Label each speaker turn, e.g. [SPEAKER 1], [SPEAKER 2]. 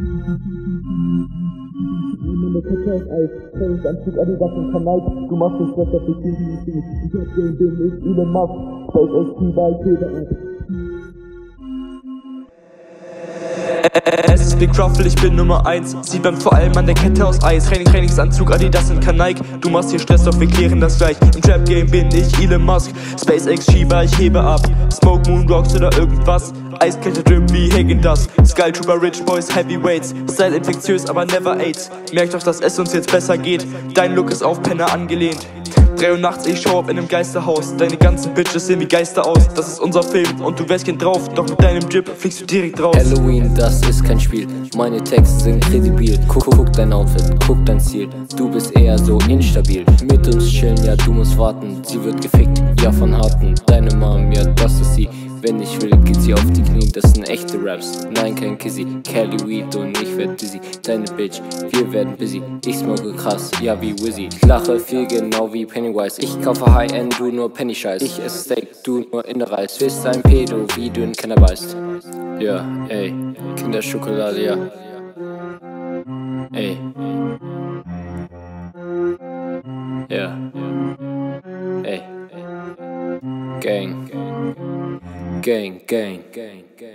[SPEAKER 1] Meine Kette aus Eis, Trainingsanzug, Adidas und Kanal. Du machst den Stress auf die Kuchen, ich hab den ich Elon Musk, SpaceX, bei Peter.
[SPEAKER 2] Es ist Big Ruffle, ich bin Nummer 1. Sie beim vor allem an der Kette aus Eis. Trainingsanzug, Adidas und Nike. Du machst hier Stress, doch wir klären das gleich. Im Trap-Game bin ich Elon Musk. SpaceX, Shiba, ich hebe ab. Smoke, Moon, Rocks oder irgendwas. Eiskette Drip wie Häagen-Dazs. Skull Trooper, Rich Boys, Heavyweights. Style infektiös, aber never AIDS. Merkt doch, dass es uns jetzt besser geht. Dein Look ist auf Penner angelehnt. 3 Uhr nachts, ich show up in einem Geisterhaus. Deine ganzen Bitches sehen wie Geister aus. Das ist unser Film und du wärst gern drauf. Doch mit deinem Drip fliegst du direkt raus.
[SPEAKER 3] Halloween, das ist kein Spiel. Meine Texte sind kredibil. Guck dein Outfit, guck dein Ziel. Du bist eher so instabil. Mit uns chillen, ja du musst warten. Sie wird gefickt, ja von Harten. Deine Mom, ja das ist sie. Wenn ich will, geht sie auf die Knie, das sind echte Raps. Nein, kein Kizzy, Cali Weed und ich werd dizzy. Deine Bitch, wir werden busy. Ich smoke krass, ja wie Wizzy. Ich lache viel, genau wie Pennywise. Ich kaufe High-End, du nur Penny-Scheiß. Ich esse Steak, du nur Innereis. Bist ein Pedo, wie du einen Kenner weißt. Ja, ey, Kinderschokolade, ja. Ey. Ja. Ey. Gang. Gang, gang, gang, gang.